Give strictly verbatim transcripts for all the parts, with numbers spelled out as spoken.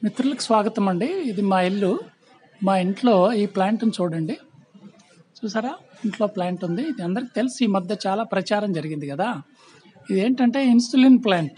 మిత్రులకు స్వాగతం అండి. ఇది మా ఇల్లు. మా ఇంట్లో ఈ ప్లాంట్‌ని చూడండి. చూసారా? ఇంట్లో ప్లాంట్ ఉంది. ఇది అందరికి తెలుసు. ఈ మధ్య చాలా ప్రచారం జరిగింది గదా! ఇదేంటంటే ఇన్సులిన్ ప్లాంట్.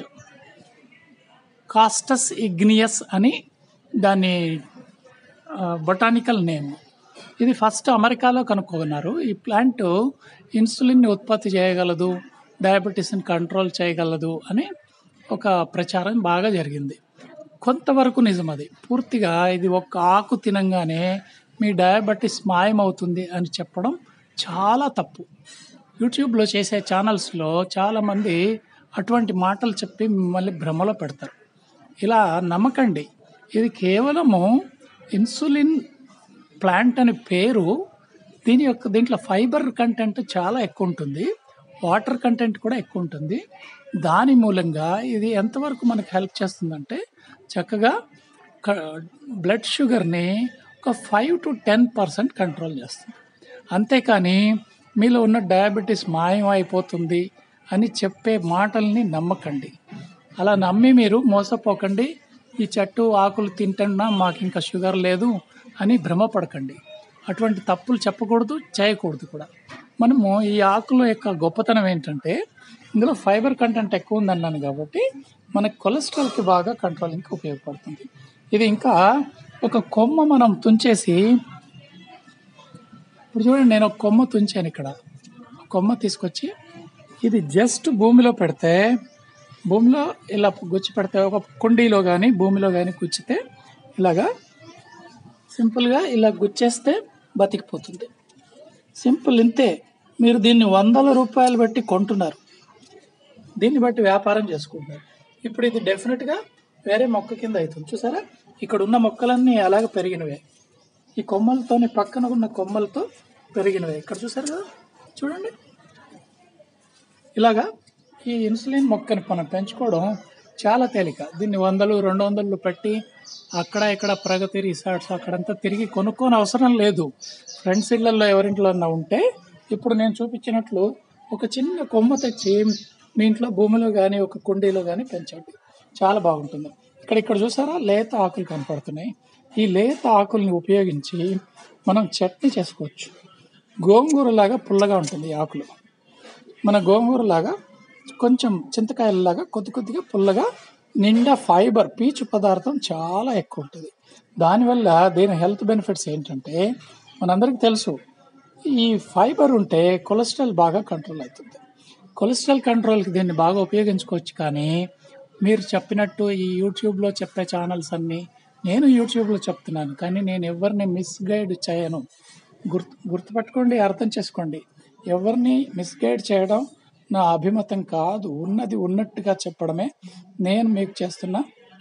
కాస్టస్ ఇగ్నియస్ అని దాని ఆహ్, బొటానికల్ నేమ్. ఇది ఫస్ట్ అమెరికాలో కనుక్కున్నారు. ఈ ప్లాంట్ ఇన్సులిన్‌ని ఉత్పత్తి చేయగలదు, డయాబెటిస్‌ని కంట్రోల్ చేయగలదు అని ఒక ప్రచారం బాగా జరిగింది. కొంతవరకు నిజమది. పూర్తిగా ఇది ఒక్క ఆకు తినంగానే మీ డయాబెటిస్ మాయమవుతుంది అని చెప్పడం చాలా తప్పు. యూట్యూబ్‌లో చేసే ఛానల్స్‌లో చాలామంది అటువంటి మాటలు చెప్పి మిమ్మల్ని భ్రమలో పెడతారు. ఇలా నమ్మకండి. ఇది కేవలము ఇన్సులిన్ ప్లాంట్ అని పేరు. దీని యొక్క దీంట్లో ఫైబర్ కంటెంట్ చాలా ఎక్కువ ఉంటుంది. వాటర్ కంటెంట్ కూడా ఎక్కువ ఉంటుంది. దాని మూలంగా ఇది ఎంతవరకు మనకు హెల్ప్ చేస్తుందంటే చక్కగా క బ్లడ్ షుగర్‌ని ఒక five to ten percent control చేస్తుంది. అంతేకానీ మీలో ఉన్న డయాబెటిస్ మాయమైపోతుంది అని చెప్పే మాటల్ని నమ్మకండి. అలా నమ్మి మీరు మోసపోకండి. ఈ చెట్టు ఆకులు తింటున్నా మాకింకా షుగర్ లేదు అని భ్రమపడకండి. అటువంటి తప్పులు చెప్పకూడదు, చేయకూడదు కూడా. మనము ఈ ఆకుల యొక్క గొప్పతనం ఏంటంటే ఇందులో ఫైబర్ కంటెంట్ ఎక్కువ ఉందన్నాను కాబట్టి మనకి కొలెస్ట్రాల్‌కి బాగా కంట్రోలింగ్‌కి ఉపయోగపడుతుంది. ఇది ఇంకా ఒక కొమ్మ మనం తుంచేసి ఇప్పుడు చూడండి, నేను ఒక కొమ్మ తుంచాను ఇక్కడ. కొమ్మ తీసుకొచ్చి ఇది జస్ట్ భూమిలో పెడితే భూమిలో ఇలా గుచ్చి పెడితే ఒక కుండీలో కానీ భూమిలో కానీ గుచ్చితే ఇలాగా సింపుల్గా ఇలా గుచ్చేస్తే బతికిపోతుంది. సింపుల్ ఇంతే. మీరు దీన్ని వందల రూపాయలు పెట్టి కొంటున్నారు, దీన్ని బట్టి వ్యాపారం చేసుకుంటున్నారు. ఇప్పుడు ఇది డెఫినెట్గా వేరే మొక్క కింద అవుతుంది. చూసారా? ఇక్కడ ఉన్న మొక్కలన్నీ అలాగ పెరిగినవే. ఈ కొమ్మలతోని పక్కన ఉన్న కొమ్మలతో పెరిగినవే. ఇక్కడ చూసారు కదా, చూడండి. ఇలాగా ఈ ఇన్సులిన్ మొక్కని మనం పెంచుకోవడం చాలా తేలిక. దీన్ని వందలు రెండు వందలు పెట్టి అక్కడ ఇక్కడ ప్రగతి రిసార్ట్స్ అక్కడంతా తిరిగి కొనుక్కోని అవసరం లేదు. ఫ్రెండ్స్ ఇళ్లలో ఎవరింట్లో అన్నా ఉంటే ఇప్పుడు నేను చూపించినట్లు ఒక చిన్న కొమ్మ తెచ్చి మీ ఇంట్లో భూమిలో కానీ ఒక కుండీలో కానీ పెంచండి. చాలా బాగుంటుంది. ఇక్కడ ఇక్కడ చూసారా, లేత ఆకులు కనపడుతున్నాయి. ఈ లేత ఆకుల్ని ఉపయోగించి మనం చట్నీ చేసుకోవచ్చు. గోంగూరలాగా పుల్లగా ఉంటుంది ఈ ఆకులు. మన గోంగూరలాగా కొంచెం చింతకాయలలాగా కొద్ది కొద్దిగా పుల్లగా, నిండా ఫైబర్ పీచు పదార్థం చాలా ఎక్కువ ఉంటుంది. దానివల్ల దీని హెల్త్ బెనిఫిట్స్ ఏంటంటే మనందరికీ తెలుసు, ఈ ఫైబర్ ఉంటే కొలెస్ట్రాల్ బాగా కంట్రోల్ అవుతుంది. కొలెస్ట్రాల్ కంట్రోల్కి దీన్ని బాగా ఉపయోగించుకోవచ్చు. కానీ మీరు చెప్పినట్టు ఈ యూట్యూబ్లో చెప్పే ఛానల్స్ అన్నీ నేను యూట్యూబ్లో చెప్తున్నాను, కానీ నేను ఎవరిని మిస్గైడ్ చేయను. గుర్తు గుర్తుపెట్టుకోండి, అర్థం చేసుకోండి. ఎవరిని మిస్గైడ్ చేయడం నా అభిమతం కాదు. ఉన్నది ఉన్నట్టుగా చెప్పడమే నేను మీకు చేస్తున్న,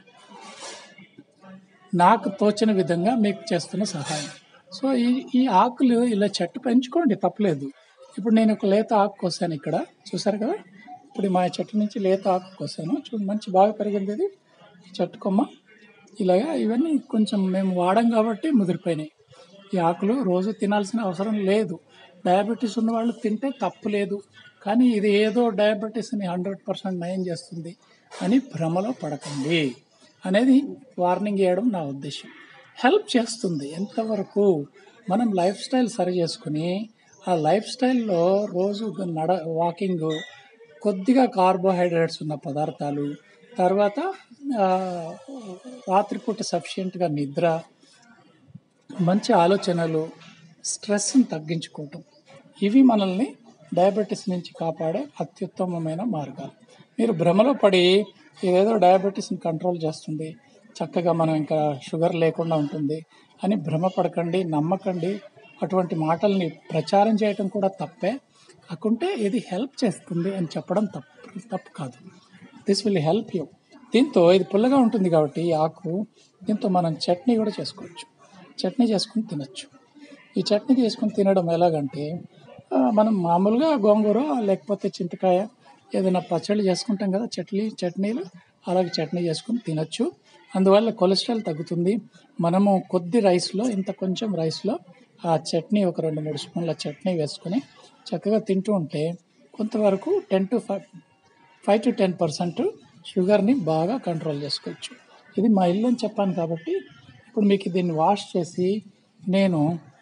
నాకు తోచిన విధంగా మీకు చేస్తున్న సహాయం. సో ఈ ఈ ఆకులు ఇలా చెట్టు పెంచుకోండి, తప్పలేదు. ఇప్పుడు నేను ఒక లేత ఆకు కోసాను ఇక్కడ, చూసారు కదా. ఇప్పుడు మా చెట్టు నుంచి లేత ఆకు కోసాను. చూడండి, మంచి బాగా పెరిగింది ఇది చెట్టు కొమ్మ. ఇలాగా ఇవన్నీ కొంచెం మేము వాడం కాబట్టి ముదిరిపోయినాయి. ఈ ఆకులు రోజు తినాల్సిన అవసరం లేదు. డయాబెటీస్ ఉన్న వాళ్ళు తింటే తప్పు లేదు. కానీ ఇది ఏదో డయాబెటీస్ని హండ్రెడ్ పర్సెంట్ నయం చేస్తుంది అని భ్రమలో పడకండి అనేది వార్నింగ్ ఇవ్వడం నా ఉద్దేశం. హెల్ప్ చేస్తుంది ఎంతవరకు మనం లైఫ్ స్టైల్ సరి చేసుకుని ఆ లైఫ్ స్టైల్లో రోజు నడ వాకింగ్, కొద్దిగా కార్బోహైడ్రేట్స్ ఉన్న పదార్థాలు, తర్వాత రాత్రిపూట సఫిషియెంట్గా నిద్ర, మంచి ఆలోచనలు, స్ట్రెస్ని తగ్గించుకోవటం, ఇవి మనల్ని డయాబెటీస్ నుంచి కాపాడే అత్యుత్తమమైన మార్గాలు. మీరు భ్రమలో పడి ఏదేదో డయాబెటీస్ని కంట్రోల్ చేస్తుంది, చక్కగా మనం ఇంకా షుగర్ లేకుండా ఉంటుంది అని భ్రమపడకండి, నమ్మకండి. అటువంటి మాటల్ని ప్రచారం చేయటం కూడా తప్పే. కాకుంటే ఇది హెల్ప్ చేస్తుంది అని చెప్పడం తప్పు తప్పు కాదు. This will help you. దీంతో ఇది పుల్లగా ఉంటుంది కాబట్టి ఈ ఆకు, దీంతో మనం చట్నీ కూడా చేసుకోవచ్చు. చట్నీ చేసుకుని తినచ్చు. ఈ చట్నీ చేసుకుని తినడం ఎలాగంటే మనం మామూలుగా గోంగూర లేకపోతే చింతకాయ ఏదైనా పచ్చళ్ళు చేసుకుంటాం కదా, చట్నీ చట్నీలు అలాగే చట్నీ చేసుకుని తినచ్చు. అందువల్ల కొలెస్ట్రాల్ తగ్గుతుంది. మనము కొద్ది రైస్లో, ఇంత కొంచెం రైస్లో ఆ చట్నీ ఒక రెండు మూడు స్పూన్ల చట్నీ వేసుకొని చక్కగా తింటూ ఉంటే కొంతవరకు ten to five five to ten percent షుగర్ని బాగా కంట్రోల్ చేసుకోవచ్చు. ఇది మా ఇల్లు అని చెప్పాను కాబట్టి ఇప్పుడు మీకు దీన్ని వాష్ చేసి నేను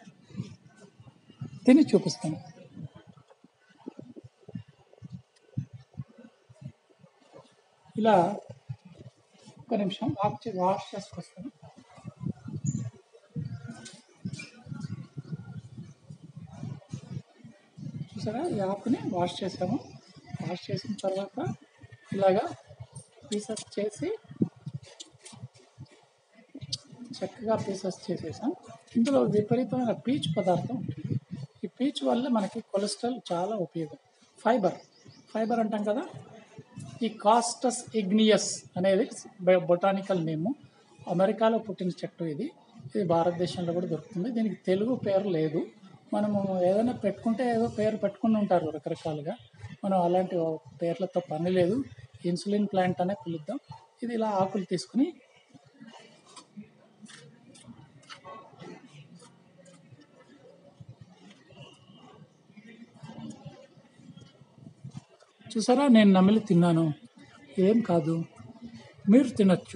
తిని చూపిస్తాను. ఇలా ఒక నిమిషం వాష్ వాష్ చేసుకొస్తాను. చూసారా, ఈ ఆకుని వాష్ చేసాము. వాష్ చేసిన తర్వాత ఇలాగా పీసెస్ చేసి చక్కగా పీసెస్ చేసేసాం. ఇందులో విపరీతమైన పీచు పదార్థం ఉంటుంది. ఈ పీచు వల్ల మనకి కొలెస్ట్రాల్ చాలా ఉపయోగం. ఫైబర్ ఫైబర్ అంటాం కదా. ఈ కాస్టస్ ఇగ్నియస్ అనేది బొటానికల్ నేము. అమెరికాలో పుట్టిన చెట్టు ఇది. ఇది భారతదేశంలో కూడా దొరుకుతుంది. దీనికి తెలుగు పేరు లేదు. మనము ఏదైనా పెట్టుకుంటే ఏదో పేరు పెట్టుకుని ఉంటారు రకరకాలుగా. మనం అలాంటి పేర్లతో పని లేదు. ఇన్సులిన్ ప్లాంట్ అనే పిలుద్దాం. ఇది ఇలా ఆకులు తీసుకుని చూసారా, నేను నమిలి తిన్నాను. ఏం కాదు, మీరు తినచ్చు.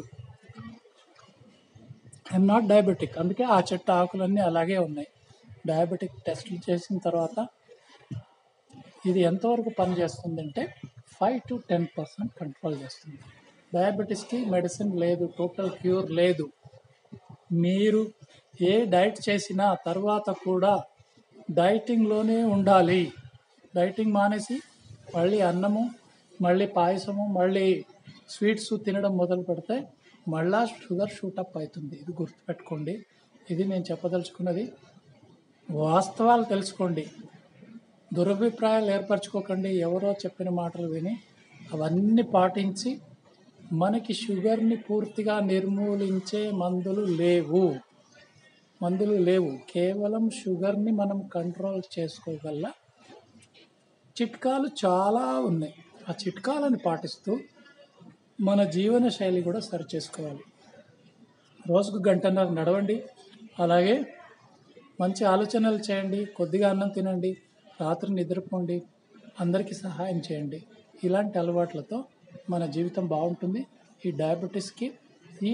ఐఎమ్ నాట్ డయాబెటిక్, అందుకే ఆ చెట్టు ఆకులన్నీ అలాగే ఉన్నాయి. డయాబెటిక్ టెస్టులు చేసిన తర్వాత ఇది ఎంతవరకు పనిచేస్తుందంటే five to ten percent control చేస్తుంది. డయాబెటీస్కి మెడిసిన్ లేదు, టోటల్ క్యూర్ లేదు. మీరు ఏ డైట్ చేసినా తర్వాత కూడా డైటింగ్లోనే ఉండాలి. డైటింగ్ మానేసి మళ్ళీ అన్నము, మళ్ళీ పాయసము, మళ్ళీ స్వీట్స్ తినడం మొదలు పెడితే మళ్ళా షుగర్ షూటప్ అవుతుంది. ఇది గుర్తుపెట్టుకోండి. ఇది నేను చెప్పదలుచుకున్నది. వాస్తవాలు తెలుసుకోండి, దురభిప్రాయాలు ఏర్పరచుకోకండి. ఎవరో చెప్పిన మాటలు విని అవన్నీ పాటించి మనకి షుగర్ని పూర్తిగా నిర్మూలించే మందులు లేవు. మందులు లేవు కేవలం షుగర్ని మనం కంట్రోల్ చేసుకోగల చిట్కాలు చాలా ఉన్నాయి. ఆ చిట్కాలను పాటిస్తూ మన జీవన శైలి కూడా సరి చేసుకోవాలి. రోజుకు గంటన్నర నడవండి, అలాగే మంచి ఆలోచనలు చేయండి, కొద్దిగా అన్నం తినండి, రాత్రి నిద్రపోండి, అందరికీ సహాయం చేయండి. ఇలాంటి అలవాట్లతో మన జీవితం బాగుంటుంది. ఈ డయాబెటీస్కి ఈ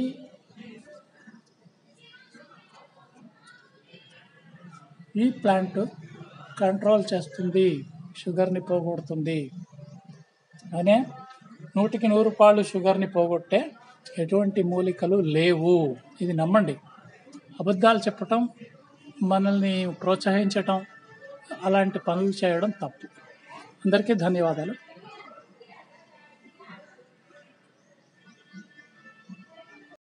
ఈ ప్లాంట్ కంట్రోల్ చేస్తుంది, షుగర్ని పోగొడుతుంది. అనే నూటికి నూరు పాళ్ళు షుగర్ని పోగొట్టే ఎటువంటి మూలికలు లేవు. ఇది నమ్మండి. అబద్ధాలు చెప్పటం, మనల్ని ప్రోత్సహించటం, అలాంటి పనులు చేయడం తప్పు. అందరికీ ధన్యవాదాలు.